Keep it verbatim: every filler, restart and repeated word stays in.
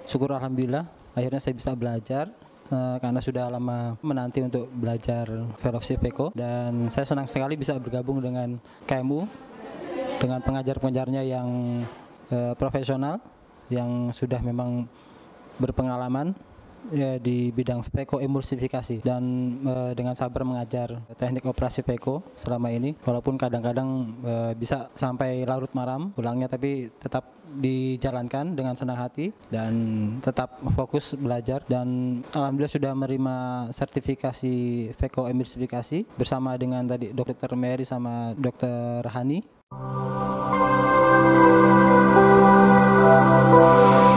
syukur alhamdulillah akhirnya saya bisa belajar uh, karena sudah lama menanti untuk belajar fellowship Peko, dan saya senang sekali bisa bergabung dengan K M U dengan pengajar-pengajarnya yang uh, profesional, yang sudah memang berpengalaman ya, di bidang Peko emulsifikasi, dan e, dengan sabar mengajar teknik operasi Peko selama ini, walaupun kadang-kadang e, bisa sampai larut malam pulangnya, tapi tetap dijalankan dengan senang hati dan tetap fokus belajar, dan alhamdulillah sudah menerima sertifikasi Peko emulsifikasi bersama dengan tadi dokter Mary sama dokter Hani.